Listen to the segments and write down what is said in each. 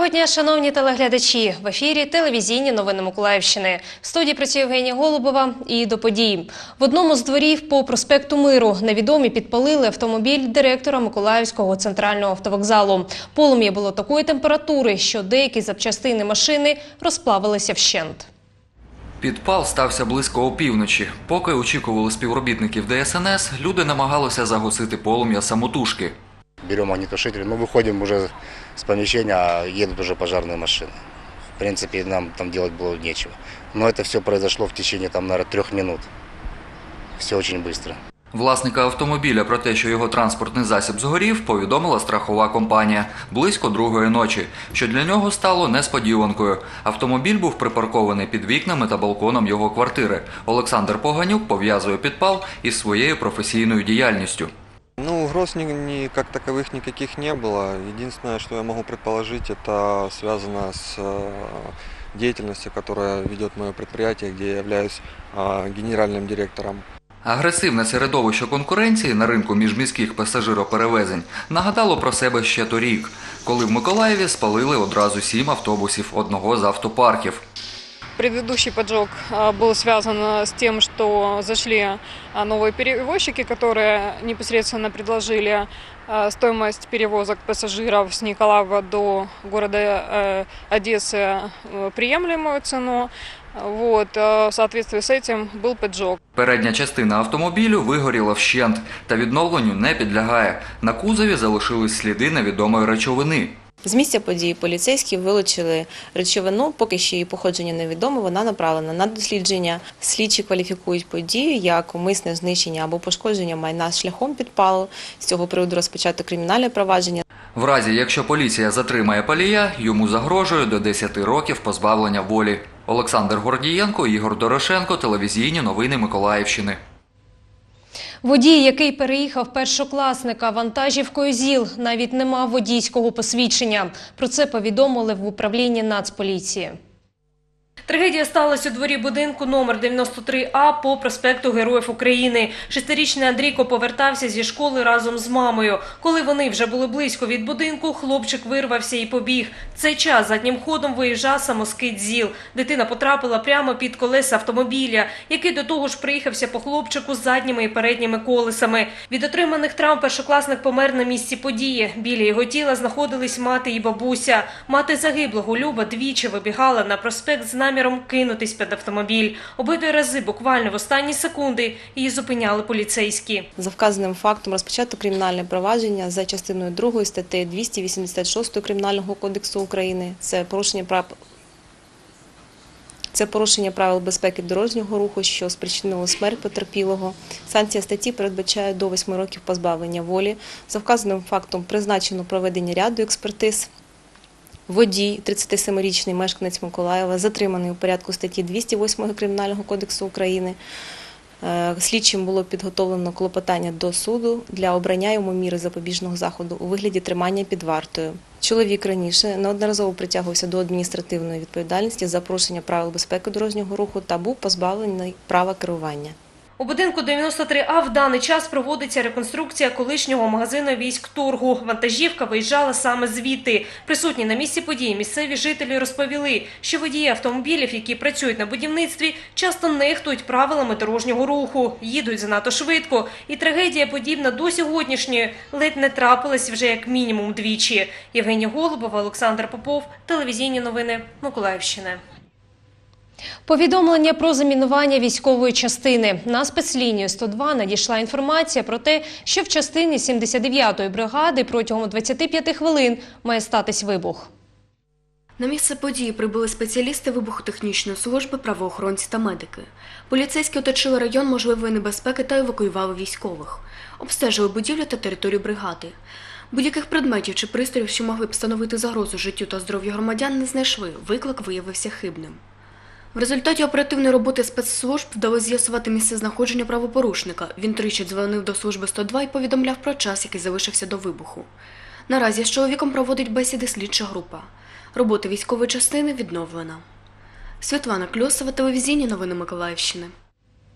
Доброго дня, шановні телеглядачі! В ефірі телевізійні новини Миколаївщини. В студії працює Євгенія Голубова і до подій. В одному з дворів по проспекту Миру невідомі підпалили автомобіль директора Миколаївського центрального автовокзалу. Полум'я було такої температури, що деякі запчастини машини розплавилися вщент. Підпал стався близько опівночі. Поки очікували співробітників ДСНС, люди намагалися загасити полум'я самотужки. Берем огнетушитель, выходим уже с помещения, а едут уже пожарные машины. В принципе, нам там делать было нечего. Но это все произошло в течение, наверное, 3 минут. Все очень быстро. Власника автомобіля про те, що його транспортний засіб згорів, повідомила страхова компанія близько 2-ї ночі, що для нього стало несподіванкою. Автомобіль був припаркований під вікнами та балконом його квартири. Олександр Поганюк пов'язує підпал із своєю професійною діяльністю. Угроз как таковых никаких не было. Единственное, что я могу предположить, это связано с деятельностью, которая ведет мое предприятие, где я являюсь генеральным директором. Агресивне середовище конкуренції на ринку міжміських пасажироперевезень нагадало про себе ще торік, коли в Миколаєві спалили одразу 7 автобусів одного з автопарків. Предыдущий поджог был связан с тем, что зашли новые перевозчики, которые непосредственно предложили стоимость перевозок пассажиров с Николаева до города Одессы приемлемую цену. В соответствии с этим был поджог. Передня частина автомобілю вигоріла вщент та відновленню не підлягає. На кузові залишились сліди невідомої речовини. З місця події поліцейські вилучили речовину, поки що її походження невідомо, вона направлена на дослідження. Слідчі кваліфікують подію як умисне знищення або пошкодження майна шляхом підпалу. З цього приводу розпочато кримінальне провадження. В разі, якщо поліція затримає палія, йому загрожує до 10 років позбавлення волі. Олександр Гордієнко, Ігор Дорошенко, телевізійні новини Миколаївщини. Водій, який переїхав першокласника вантажівкою ЗІЛ, навіть не мав водійського посвідчення. Про це повідомили в управлінні Нацполіції. Трагедія сталася у дворі будинку номер 93А по проспекту Героїв України. 6-річний Андрійко повертався зі школи разом з мамою. Коли вони вже були близько від будинку, хлопчик вирвався і побіг. В цей час заднім ходом виїжджав самоскид ЗІЛ. Дитина потрапила прямо під колеса автомобіля, який до того ж приїхався по хлопчику з задніми і передніми колесами. Від отриманих травм першокласник помер на місці події. Біля його тіла знаходились мати і бабуся. Мати загиблого Люба двічі вибігала на проспект з наміром кинутись під автомобіль. Обидві рази, буквально в останні секунди, її зупиняли поліцейські. За вказаним фактом розпочато кримінальне провадження за частиною 2 статті 286 Кримінального кодексу України. Це порушення правил безпеки дорожнього руху, що спричинило смерть потерпілого. Санкція статті передбачає до 8 років позбавлення волі. За вказаним фактом призначено проведення ряду експертиз. Водій, 37-річний мешканець Миколаєва, затриманий у порядку статті 208 Кримінального кодексу України. Слідчим було підготовлено клопотання до суду для обрання йому міри запобіжного заходу у вигляді тримання під вартою. Чоловік раніше неодноразово притягувався до адміністративної відповідальності за порушення правил безпеки дорожнього руху та був позбавлений права керування. У будинку 93А в даний час проводиться реконструкція колишнього магазину військторгу. Вантажівка виїжджала саме звідти. Присутні на місці події місцеві жителі розповіли, що водії автомобілів, які працюють на будівництві, часто нехтують правилами дорожнього руху, їдуть занадто швидко. І трагедія, подібна до сьогоднішньої, ледь не трапилась вже як мінімум двічі. Євгенія Голубова, Олександр Попов, телевізійні новини Миколаївщини. Повідомлення про замінування військової частини. На спецлінію 102 надійшла інформація про те, що в частині 79-ї бригади протягом 25 хвилин має статись вибух. На місце події прибули спеціалісти вибухотехнічної служби, правоохоронці та медики. Поліцейські оточили район можливої небезпеки та евакуювали військових. Обстежили будівлю та територію бригади. Будь-яких предметів чи пристроїв, що могли б становити загрозу життю та здоров'ю громадян, не знайшли. Виклик виявився хибним. В результаті оперативної роботи спецслужб вдалося з'ясувати місце знаходження правопорушника. Він тричі дзвонив до служби 102 і повідомляв про час, який залишився до вибуху. Наразі з чоловіком проводить бесіди слідча група. Робота військової частини відновлена. Світлана Кльосова, телевізійні новини Миколаївщини.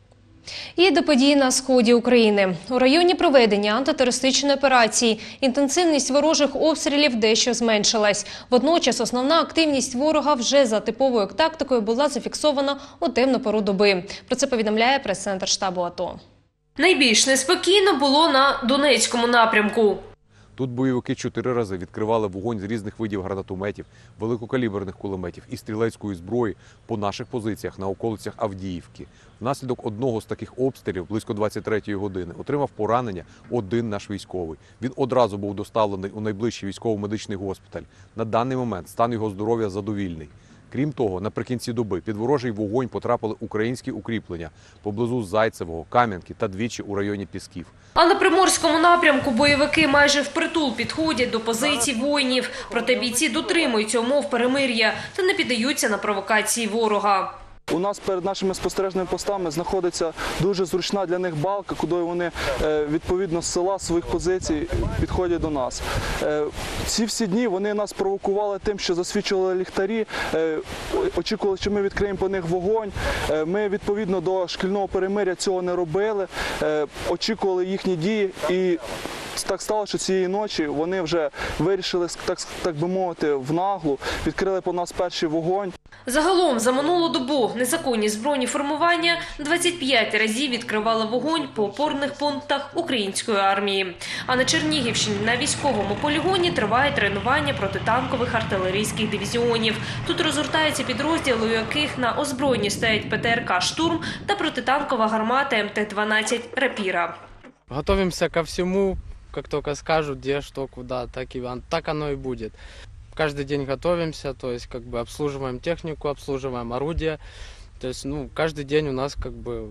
І до подій на сході України. У районі проведення антитерористичної операції інтенсивність ворожих обстрілів дещо зменшилась. Водночас основна активність ворога вже за типовою тактикою була зафіксована у темну пору доби. Про це повідомляє прес-центр штабу АТО. Найбільш неспокійно було на Донецькому напрямку. Тут бойовики 4 рази відкривали вогонь з різних видів гранатометів, великокаліберних кулеметів і стрілецької зброї по наших позиціях на околицях Авдіївки. Внаслідок одного з таких обстрілів, близько 23-ї години, отримав поранення один наш військовий. Він одразу був доставлений у найближчий військово-медичний госпіталь. На даний момент стан його здоров'я задовільний. Крім того, наприкінці доби під ворожий вогонь потрапили українські укріплення поблизу Зайцевого, Кам'янки та двічі у районі Пісків. А на Приморському напрямку бойовики майже впритул підходять до позицій воїнів. Проте бійці дотримуються умов перемир'я та не піддаються на провокації ворога. У нас перед нашими спостережними постами знаходиться дуже зручна для них балка, куди вони відповідно з села, з своїх позицій підходять до нас. Ці всі дні вони нас провокували тим, що засвічували ліхтарі, очікували, що ми відкриємо по них вогонь. Ми відповідно до шкільного перемир'я цього не робили, очікували їхні дії і так стало, що цієї ночі вони вже вирішили, так би мовити, в наглу, відкрили по нас перший вогонь. Загалом за минулу добу незаконні збройні формування 25 разів відкривали вогонь по опорних пунктах української армії. А на Чернігівщині на військовому полігоні триває тренування протитанкових артилерійських дивізіонів. Тут розгортаються підрозділи, у яких на озброєнні стоять ПТРК «Штурм» та протитанкова гармата МТ-12 «Рапіра». Готовимся ко всему, как только скажут, где, что, куда, так оно и будет. Каждый день готовимся, то есть как бы обслуживаем технику, обслуживаем орудия. То есть, каждый день у нас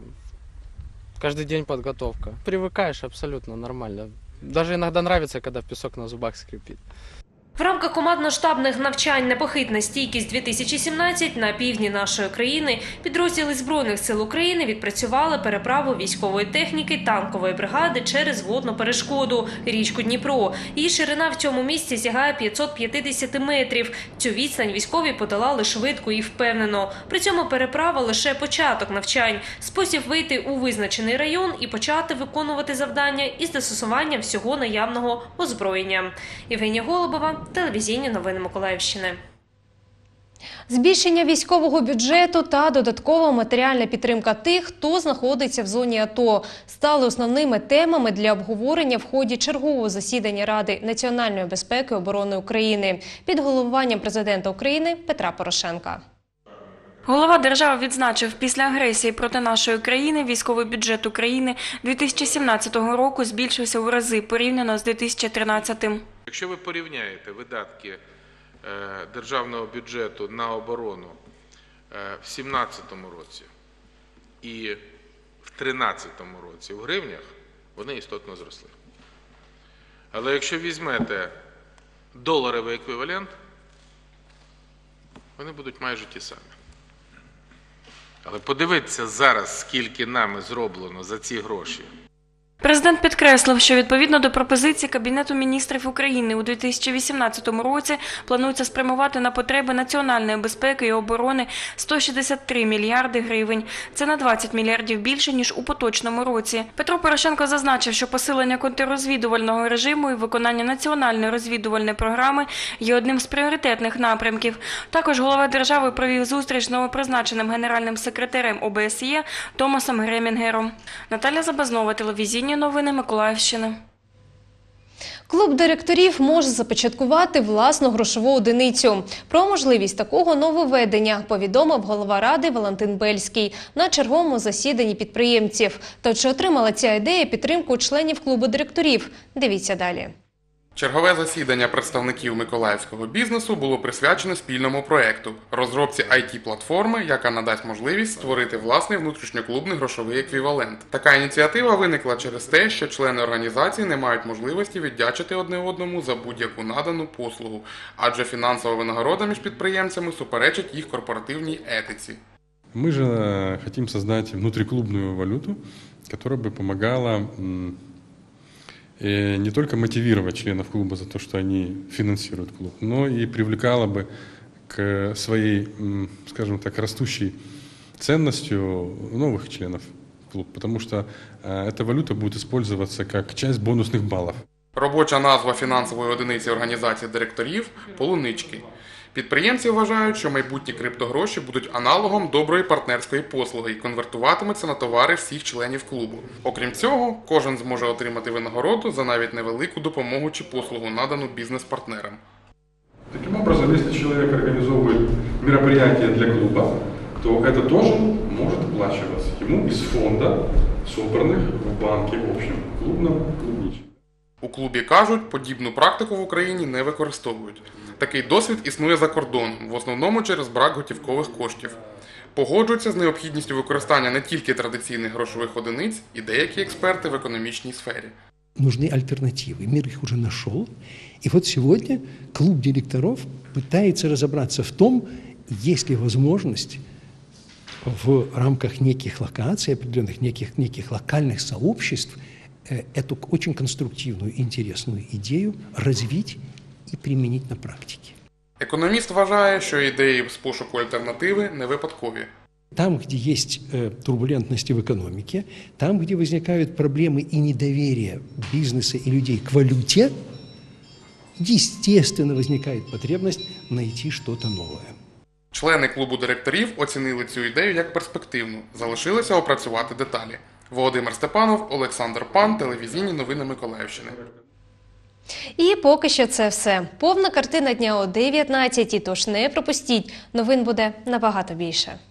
каждый день подготовка. Привыкаешь абсолютно нормально. Даже иногда нравится, когда песок на зубах скрипит. В рамках командно-штабних навчань «Непохитна стійкість-2017» на півдні нашої країни підрозділи Збройних сил України відпрацювали переправу військової техніки танкової бригади через водну перешкоду – річку Дніпро. Її ширина в цьому місці сягає 550 метрів. Цю відстань військові подолали швидко і впевнено. При цьому переправа – лише початок навчань. Спосіб вийти у визначений район і почати виконувати завдання із застосуванням всього наявного озброєння. Євгенія Голубова, телевізійні новини Миколаївщини. Збільшення військового бюджету та додаткова матеріальна підтримка тих, хто знаходиться в зоні АТО, стали основними темами для обговорення в ході чергового засідання Ради національної безпеки і оборони України під головуванням президента України Петра Порошенка. Голова держави відзначив, після агресії проти нашої країни військовий бюджет України 2017 року збільшився в рази порівняно з 2013-м. Якщо ви порівняєте видатки державного бюджету на оборону в 2017 році і в 2013 році в гривнях, вони істотно зросли. Але якщо візьмете доларовий еквівалент, вони будуть майже ті самі. Але подивіться зараз, скільки нами зроблено за ці гроші. Президент підкреслив, що відповідно до пропозицій Кабінету міністрів України у 2018 році планується спрямувати на потреби національної безпеки і оборони 163 мільярди гривень. Це на 20 мільярдів більше, ніж у поточному році. Петро Порошенко зазначив, що посилення контррозвідувального режиму і виконання національної розвідувальної програми є одним з пріоритетних напрямків. Також голова держави провів зустріч з новопризначеним генеральним секретарем ОБСЄ Томасом Гремінгером. Наталя Забазнова, телевізійні новини Миколаївщини. Клуб директорів може започаткувати власну грошову одиницю. Про можливість такого нововведення повідомив голова Ради Валентин Бельський на черговому засіданні підприємців. Та чи отримала ця ідея підтримку членів клубу директорів? Дивіться далі. Чергове засідання представників миколаївського бізнесу було присвячене спільному проєкту – розробці IT-платформи, яка надасть можливість створити власний внутрішньоклубний грошовий еквівалент. Така ініціатива виникла через те, що члени організації не мають можливості віддячити одне одному за будь-яку надану послугу, адже фінансова винагорода між підприємцями суперечить їх корпоративній етиці. Ми же хотим создать внутриклубную валюту, которая бы помогала не только мотивировать членов клуба за то, что они финансируют клуб, но и привлекала бы к своей, скажем так, растущей ценностью новых членов клуб, потому что эта валюта будет использоваться как часть бонусных баллов. Робоча назва фінансової одиниці організації директорів – «Полунички». Підприємці вважають, що майбутні криптогроші будуть аналогом доброї партнерської послуги і конвертуватимуться на товари всіх членів клубу. Окрім цього, кожен зможе отримати винагороду за навіть невелику допомогу чи послугу, надану бізнес-партнерам. Таким образом, если человек организовывает мероприятие для клуба, то это тоже может оплачиваться ему из фонда, собранных в банке, в общем, клубном клубниче. У клубі кажуть, подібну практику в Україні не використовують. Такий досвід існує за кордоном, в основному через брак готівкових коштів. Погоджуються з необхідністю використання не тільки традиційних грошових одиниць і деякі експерти в економічній сфері. Нужны альтернативы. Мир их уже нашел. И вот сегодня клуб директоров пытается разобраться в том, есть ли возможность в рамках неких локаций, определенных неких локальных сообществ, эту очень конструктивную, интересную идею развить и применить на практике. Економіст вважає, що ідеї з пошуку альтернативи не випадкові. Там, где есть турбулентности в экономике, там, где возникают проблемы и недоверие бизнеса и людей к валюте, естественно, возникает потребность найти что-то новое. Члени клубу директорів оцінили цю ідею як перспективну. Залишилося опрацювати деталі. Володимир Степанов, Олександр Пан, телевізійні новини Миколаївщини. І поки що це все. Повна картина дня о 19-й, тож не пропустіть. Новин буде набагато більше.